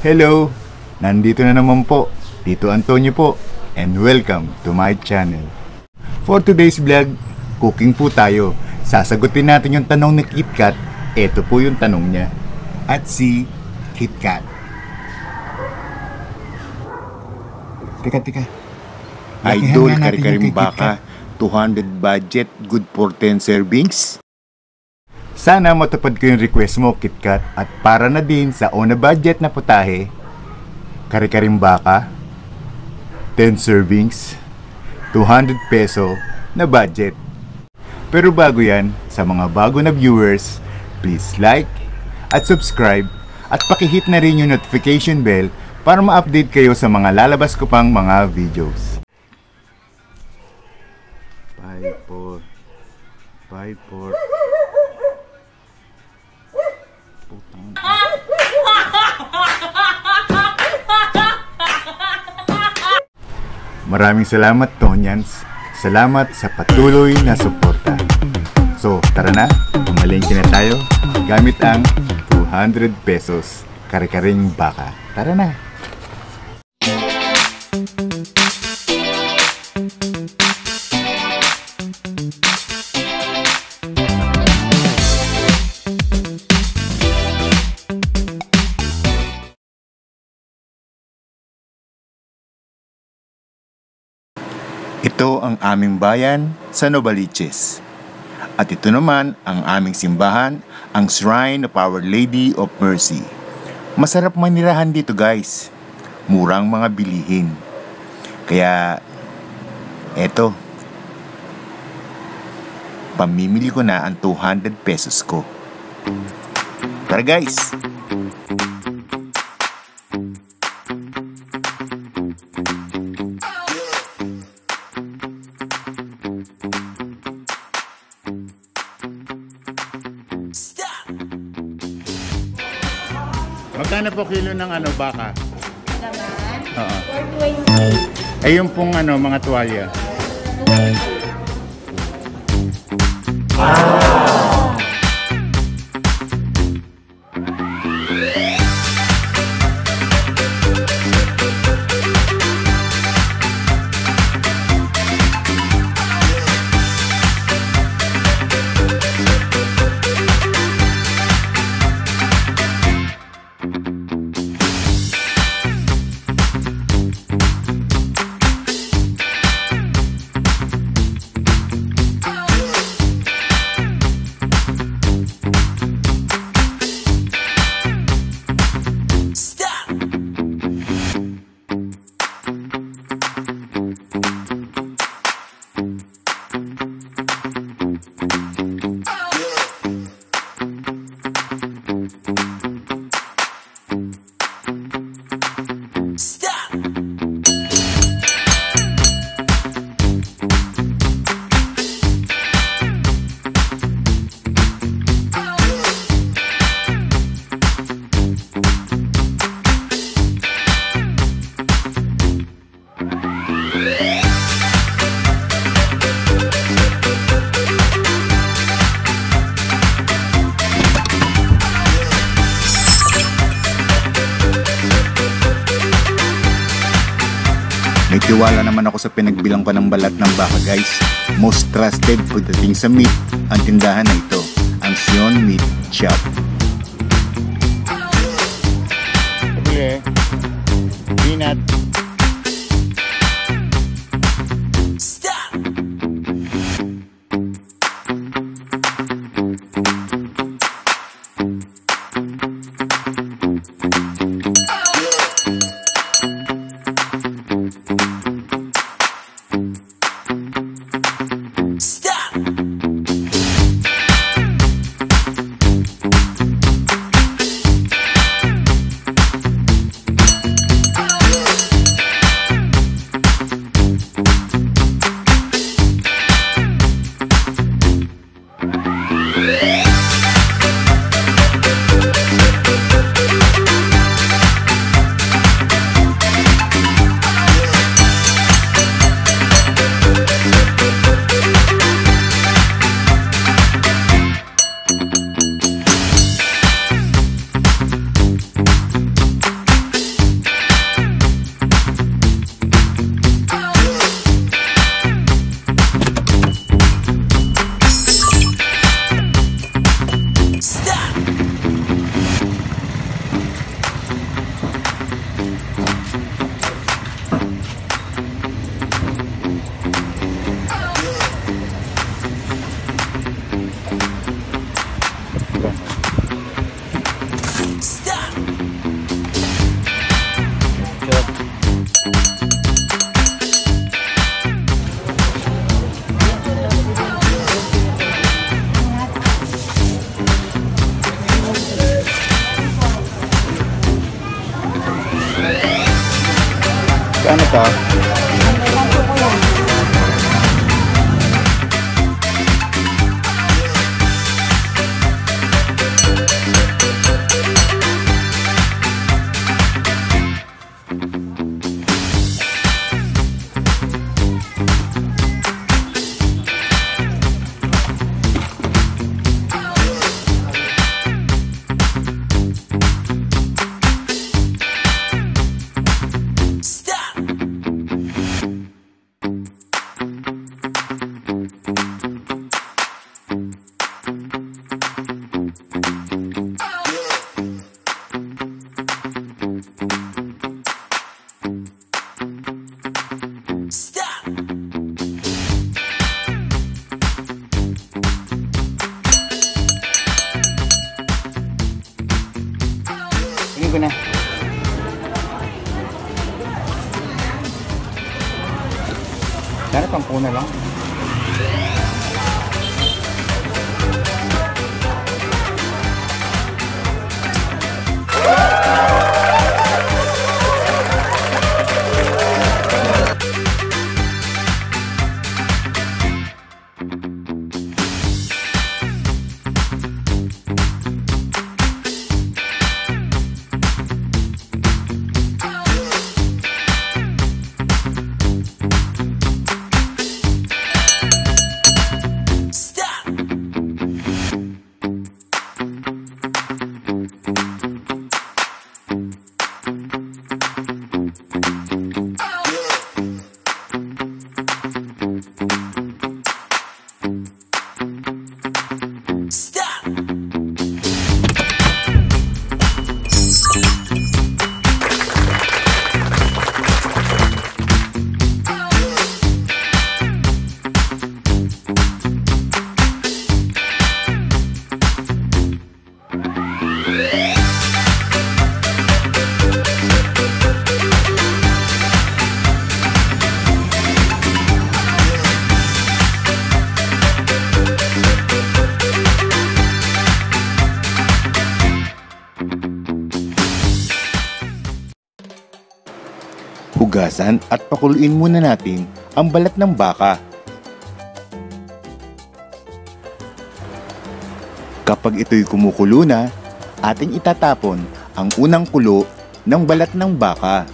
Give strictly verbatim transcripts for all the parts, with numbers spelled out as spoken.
Hello! Nandito na naman po, Tito Antonio po, and welcome to my channel. For today's vlog, cooking po tayo. Sasagutin natin yung tanong ni KitKat. Ito po yung tanong niya. At si KitKat. Teka, teka. Idol kari-karing baka, two hundred budget, good for ten servings. Sana matupad ko yung request mo, KitKat. At para na din sa on a budget na putahe, kari-karing baka, ten servings, two hundred peso na budget. Pero bago yan, sa mga bago na viewers, please like at subscribe at pakihit na rin yung notification bell para ma-update kayo sa mga lalabas ko pang mga videos. five four five four Maraming salamat, Tonyans. Salamat sa patuloy na suporta. So, tara na, pumalengke na tayo gamit ang two hundred pesos kare-karing baka. Tara na! Ito ang aming bayan sa Novaliches. At ito naman ang aming simbahan, ang Shrine of Our Lady of Mercy. Masarap manirahan dito, guys. Murang mga bilihin. Kaya, eto, pamimili ko na ang two hundred pesos ko. Tara, guys! Magkano po kilo ng ano, baka? Laman? Oo. four twenty. Ay, yung pong ano, mga tuwalya. May tiwala naman ako sa pinagbilang ko ng balat ng baka, guys. Most trusted pagdating sa meat, ang tindahan na ito, ang Sion Meat Shop. Okay. Peanut. Ano to? Sampo ko yan. Tingin ko na. Sana pampu na lang. Hugasan at pakuluin muna natin ang balat ng baka. Kapag ito'y kumukulo na, ating itatapon ang unang kulo ng balat ng baka.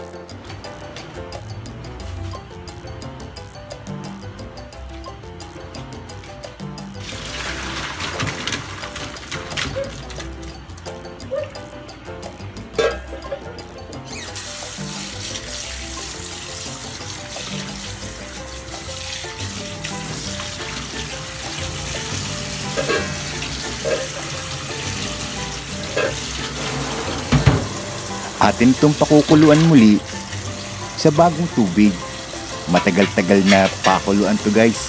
Atin itong pakukuluan muli sa bagong tubig. Matagal-tagal na pakuluan to guys.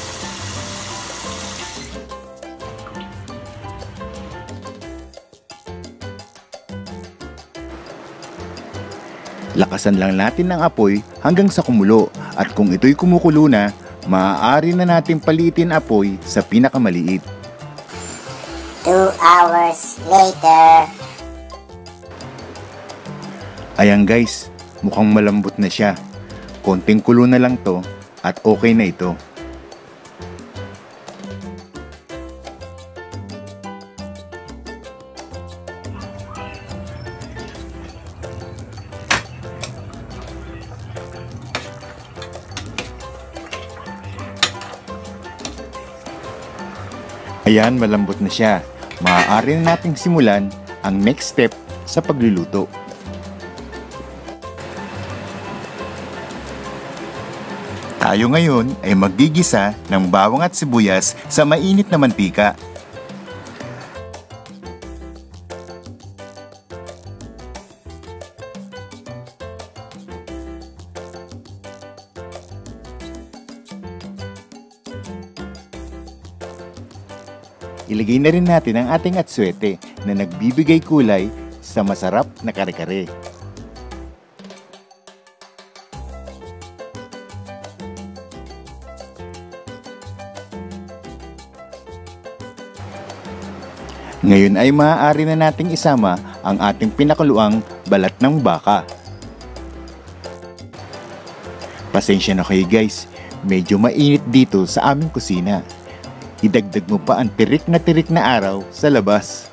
Lakasan lang natin ang apoy hanggang sa kumulo, at kung ito'y kumukulo na, maaari na natin paliitin apoy sa pinakamaliit. Two hours later. Ayan guys, mukhang malambot na siya. Konting kulo na lang to at okay na ito. Ayan, malambot na siya. Maaari na nating simulan ang next step sa pagluluto. Tayo ngayon ay maggigisa ng bawang at sibuyas sa mainit na mantika. Ilagay na rin natin ang ating atsuete na nagbibigay kulay sa masarap na kare-kare. Ngayon ay maaari na nating isama ang ating pinakuluang balat ng baka. Pasensya na kayo guys, medyo mainit dito sa aming kusina. Idagdag mo pa ang tirik na tirik na araw sa labas.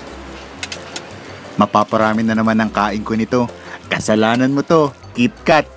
Mapaparami na naman ang kain ko nito. Kasalanan mo to, KitKat.